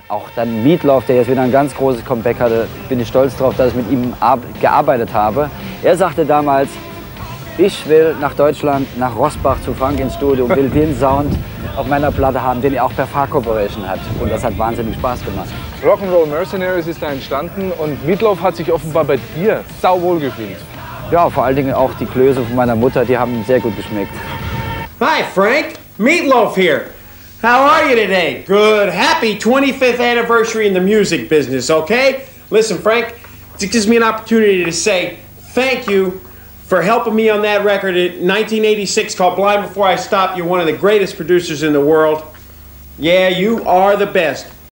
Auch dann Meatloaf, der jetzt wieder ein ganz großes Comeback hatte, bin ich stolz darauf, dass ich mit ihm gearbeitet habe. Er sagte damals, ich will nach Deutschland, nach Rossbach zu Frank ins Studio und will den Sound auf meiner Platte haben, den er auch per Far Corporation hat. Und das hat wahnsinnig Spaß gemacht. Rock'n'Roll Mercenaries ist da entstanden und Meatloaf hat sich offenbar bei dir sauwohl gefühlt. Ja, vor allen Dingen auch die Klöße von meiner Mutter, die haben sehr gut geschmeckt. Hi, Frank. Meatloaf here. How are you today? Good. Happy 25th anniversary in the music business, okay? Listen, Frank, it gives me an opportunity to say thank you for helping me on that record in 1986 called Blind Before I Stop. You're one of the greatest producers in the world. Yeah, you are the best.